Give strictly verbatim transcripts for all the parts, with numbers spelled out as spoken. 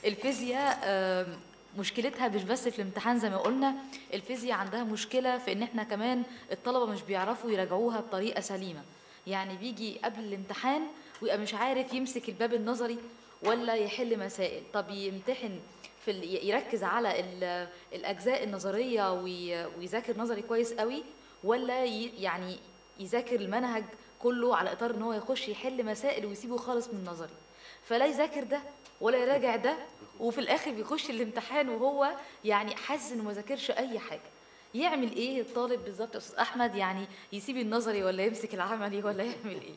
الفيزياء آم، مشكلتها مش بس في الامتحان زي ما قلنا. الفيزياء عندها مشكلة في ان احنا كمان الطلبة مش بيعرفوا يراجعوها بطريقة سليمة. يعني بيجي قبل الامتحان ويبقى مش عارف يمسك الباب النظري ولا يحل مسائل. طب يمتحن في ال- يركز على ال- الأجزاء النظرية وي- ويذاكر نظري كويس قوي، ولا ي- يعني يذاكر المنهج كله على إطار ان هو يخش يحل مسائل ويسيبه خالص من النظري. فلا يذاكر ده ولا يراجع ده، وفي الاخر بيخش الامتحان وهو يعني حاسس انه ما ذاكرش اي حاجه. يعمل ايه الطالب بالظبط يا استاذ احمد؟ يعني يسيب النظري ولا يمسك العملي ولا يعمل ايه؟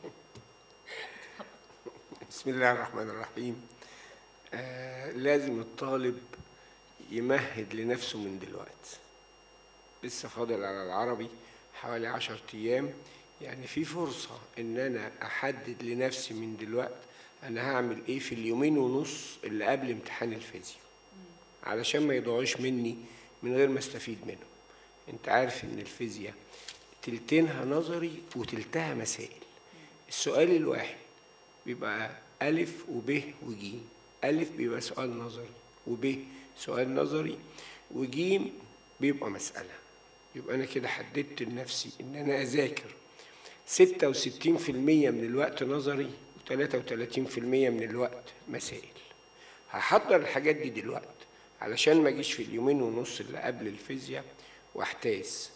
بسم الله الرحمن الرحيم. آه لازم الطالب يمهد لنفسه من دلوقتي. لسه فاضل على العربي حوالي عشر أيام، يعني في فرصة إن أنا أحدد لنفسي من دلوقتي أنا هعمل إيه في اليومين ونص اللي قبل امتحان الفيزياء، علشان ما يضيعوش مني من غير ما استفيد منهم. أنت عارف إن الفيزياء تلتينها نظري وتلتها مسائل. السؤال الواحد بيبقى ألف وب وجيم. ألف بيبقى سؤال نظري، وب سؤال نظري، وجيم بيبقى مسألة. يبقى أنا كده حددت لنفسي إن أنا أذاكر ستة وستين في المية من الوقت نظري وتلاتة وتلاتين في المية من الوقت مسائل. هحضر الحاجات دي دلوقتي علشان ما أجيش في اليومين ونص اللي قبل الفيزياء واحتاس.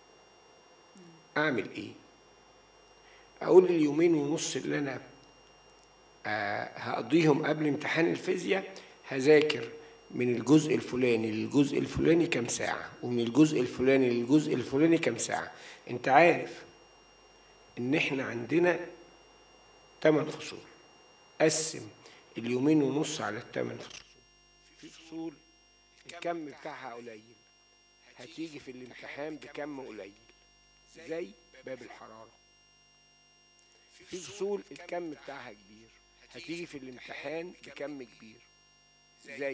أعمل إيه؟ أقول اليومين ونص اللي أنا هقضيهم قبل امتحان الفيزياء هذاكر من الجزء الفلاني للجزء الفلاني كام ساعة، ومن الجزء الفلاني للجزء الفلاني كام ساعة. انت عارف ان احنا عندنا تمن فصول. قسم اليومين ونص على التمن فصول. في فصول الكم بتاعها قليل، هتيجي في الامتحان بكم قليل زي باب الحرارة. في فصول الكم بتاعها كبير، هتيجي في الامتحان بكم كبير زي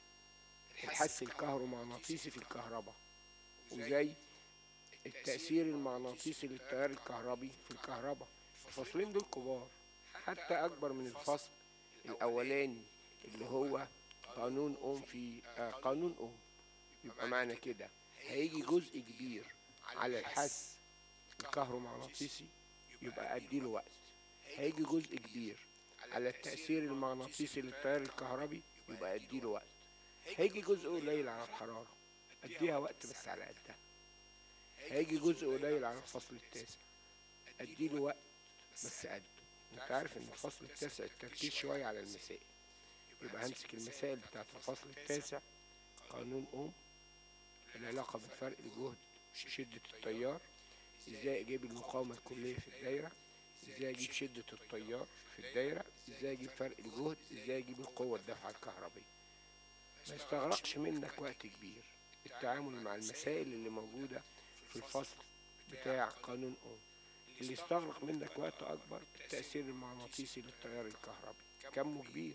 الحث الكهرومغناطيسي في الكهرباء، وزي التأثير المغناطيسي للتيار الكهربي في الكهرباء. الفصلين دول كبار، حتى أكبر من الفصل الأولاني اللي هو قانون أوم في آه قانون أوم. يبقى معنى كده هيجي جزء كبير على الحث الكهرومغناطيسي، يبقى أديله وقت. هيجي جزء كبير على التأثير المغناطيسي للتيار الكهربي، يبقى أديله وقت. هيجي جزء قليل على الحرارة، أديها وقت بس على قدها. هيجي جزء قليل على الفصل التاسع، أديله وقت بس قده. أنت عارف إن الفصل التاسع التركيز شوية على المسائل، يبقى همسك المسائل بتاعت الفصل التاسع. قانون أوم، العلاقة بين فرق الجهد وشدة التيار، إزاي أجيب المقاومة الكلية في الدايرة، إزاي أجيب شدة التيار في الدايرة، إزاي أجيب فرق الجهد، إزاي أجيب القوة الدافعة الكهربية. ما يستغرقش منك وقت كبير التعامل مع المسائل اللي موجودة في الفصل بتاع قانون أوم. اللي يستغرق منك وقت أكبر التأثير المغناطيسي للتيار الكهربي، كمه كبير.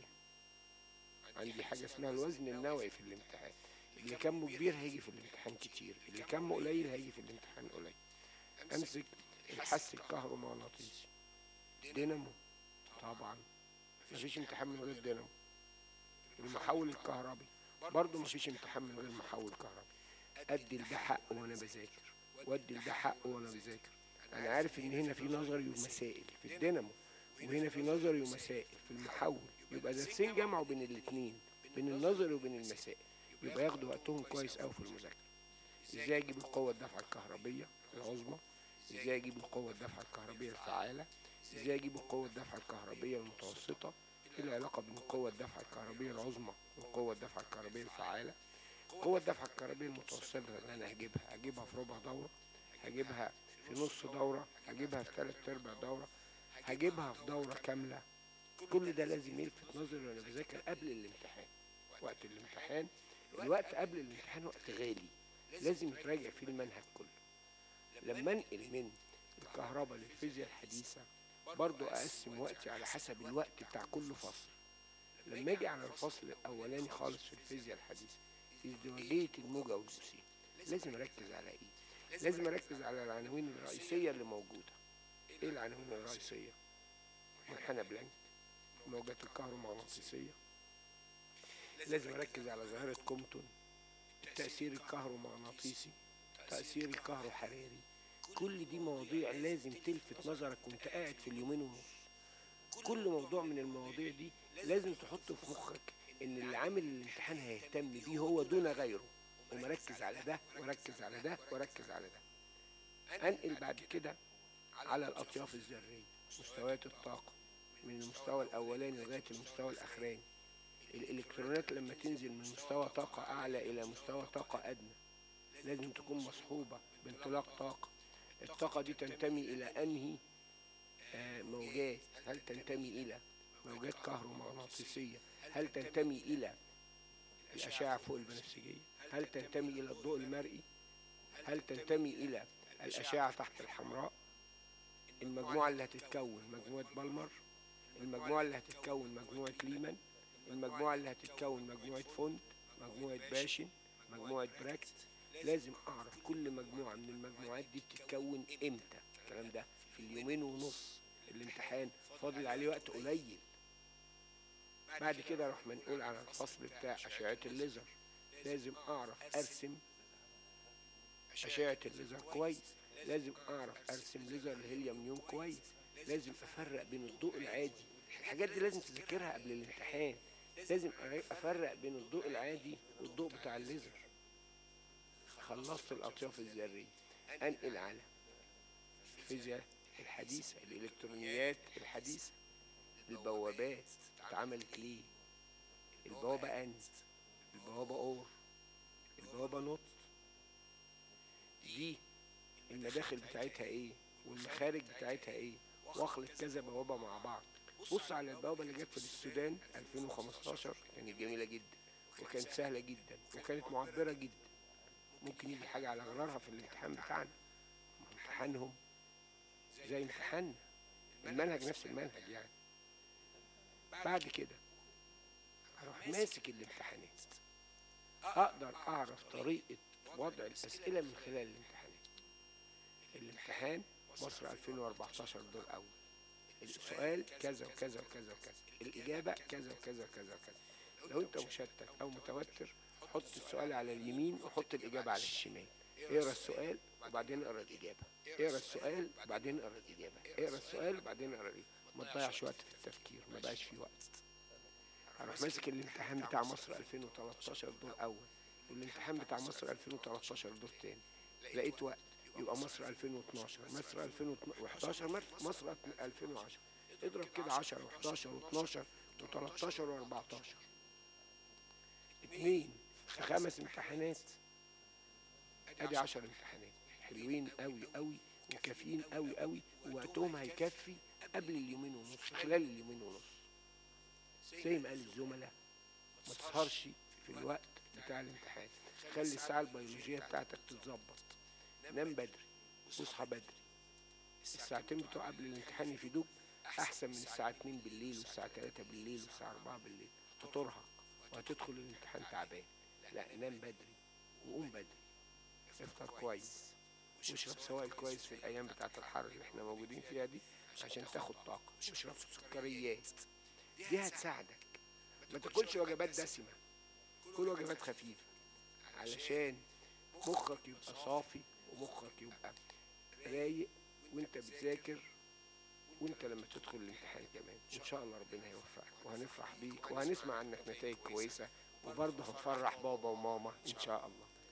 عندي حاجة اسمها الوزن النوعي في الامتحان. اللي كمه كبير هيجي في الامتحان كتير، اللي كمه قليل هيجي في الامتحان قليل. أمسك الحث الكهرومغناطيسي، دينامو. طبعا مفيش امتحان من غير دينامو. المحول الكهربي برضه مفيش امتحان من غير محول كهربي. ادي لده حق وانا بذاكر، وادي لده حق وانا بذاكر. انا عارف ان هنا في نظري ومسائل في الدينامو، وهنا في نظري ومسائل في المحول، يبقى درسين جمعوا بين الاتنين، بين النظري وبين المسائل، يبقى ياخدوا وقتهم كويس قوي في المذاكره. ازاي اجيب القوه الدافعه الكهربيه العظمى، ازاي اجيب القوه الدافعه الكهربيه الفعاله، ازاي اجيب القوه الدافعه الكهربيه المتوسطه، ايه العلاقه بين القوه الدافعه الكهربيه العظمى والقوه الدافعه الكهربيه الفعاله. قوة الدفعة الكهربية المتوسطة اللي أنا هجيبها هجيبها في ربع دورة، هجيبها في نص دورة، هجيبها في تلات أرباع دورة، هجيبها في دورة كاملة. كل ده لازم يلفت نظري وأنا بذاكر قبل الامتحان. وقت الامتحان، الوقت قبل الامتحان وقت غالي، لازم يتراجع فيه المنهج كله. لما انقل من الكهرباء للفيزياء الحديثة برضو أقسم وقتي على حسب الوقت بتاع كل فصل. لما اجي على الفصل الأولاني خالص في الفيزياء الحديثة، ازدواجية الموجة والجسيم، لازم اركز على ايه؟ لازم اركز على العناوين الرئيسية اللي موجودة. ايه العناوين الرئيسية؟ منحنى بلانك، الموجات الكهرومغناطيسية، لازم اركز على ظاهرة كومبتون، التأثير الكهرومغناطيسي، تأثير الكهروحراري. كل دي مواضيع لازم تلفت نظرك وانت قاعد في اليومين ونص. كل موضوع من المواضيع دي لازم تحطه في مخك ان اللي عامل الامتحان هيهتم بيه هو دون غيره، ومركز على ده وركز على ده وركز على ده. انقل بعد كده على الاطياف الذرية، مستويات الطاقة من المستوى الاولاني لغاية المستوى الاخراني. الالكترونات لما تنزل من مستوى طاقة اعلى الى مستوى طاقة ادنى لازم تكون مصحوبة بانطلاق طاقة. الطاقة دي تنتمي الى انهي آه، موجات؟ هل تنتمي الى موجات كهرومغناطيسية؟ هل تنتمي الى الاشعة فوق البنفسجية؟ هل تنتمي الى الضوء المرئي؟ هل تنتمي الى الاشعة تحت الحمراء؟ المجموعة اللي هتتكون مجموعة بالمر، المجموعة اللي هتتكون مجموعة ليمان، المجموعة اللي هتتكون مجموعة فوند، مجموعة باشن، مجموعة براكت. لازم اعرف كل مجموعة من المجموعات دي بتتكون امتى. الكلام ده في اليومين ونص الامتحان، فاضل عليه وقت قليل. بعد كده اروح منقول على الفصل بتاع اشعة الليزر. لازم اعرف ارسم اشعة الليزر كويس، لازم اعرف ارسم ليزر الهيليوم نيون كويس، لازم افرق بين الضوء العادي. الحاجات دي لازم تذاكرها قبل الامتحان. لازم افرق بين الضوء العادي والضوء بتاع الليزر. خلصت الاطياف الذرية، انقل على الفيزياء الحديثة، الالكترونيات الحديثة. البوابات اتعملت ليه؟ البوابة اند، البوابة اور، البوابة نوت. دي المداخل بتاعتها ايه والمخارج بتاعتها ايه، واخلط كذا بوابة مع بعض. بص على البوابة اللي جت في السودان ألفين وخمستاشر، كانت جميلة جدا وكانت سهلة جدا وكانت معبرة جدا. ممكن يجي حاجة على غرارها في الامتحان بتاعنا. امتحانهم زي امتحاننا، المنهج نفس المنهج يعني. بعد كده اروح ماسك الامتحانات، اقدر اعرف طريقة وضع الاسئلة من خلال الامتحانات. الامتحان مصر ألفين وأربعتاشر دور اول، السؤال كذا وكذا وكذا وكذا، الاجابة كذا وكذا وكذا وكذا. لو انت مشتت او متوتر حط السؤال على اليمين وحط الاجابة على الشمال. اقرا السؤال وبعدين اقرا الاجابة، اقرا السؤال وبعدين اقرا الاجابة، اقرا السؤال وبعدين اقرا الاجابة. ما تضيعش وقت في التفكير، ما بقاش في وقت. اروح ماسك الامتحان بتاع مصر ألفين وتلتاشر دور اول والامتحان بتاع مصر ألفين وتلتاشر دور تاني. لقيت وقت يبقى مصر ألفين واتناشر، مصر ألفين وحداشر، مصر ألفين وعشرة. اضرب كده عشرة وحداشر واتناشر وتلتاشر واربعتاشر. اتنين في خمس امتحانات، ادي عشر امتحانات حلوين قوي قوي وكافيين قوي قوي، ووقتهم هيكفي قبل اليومين ونص، خلال اليومين ونص. زي ما قال الزملاء، ما تسهرش في الوقت بتاع الامتحان، خلي الساعة البيولوجية بتاعتك تتظبط، نام بدري واصحى بدري. الساعتين بتوع قبل الامتحان يفيدوك احسن من الساعة اتنين بالليل والساعة تلاتة بالليل والساعة اربعة بالليل. هترهق وهتدخل الامتحان تعبان. لا، نام بدري وقوم بدري، افطر كويس واشرب سوائل كويس في الايام بتاعت الحر اللي احنا موجودين فيها دي عشان تاخد طاقة. واشرب سكريات، دي هتساعدك. ما تاكلش وجبات دسمة، كل وجبات خفيفة علشان مخك يبقى صافي ومخك يبقى رايق وانت بتذاكر، وانت لما تدخل الامتحان كمان ان شاء الله ربنا هيوفقك وهنفرح بيك وهنسمع عنك نتائج كويسة، وبرضه هنفرح بابا وماما ان شاء الله.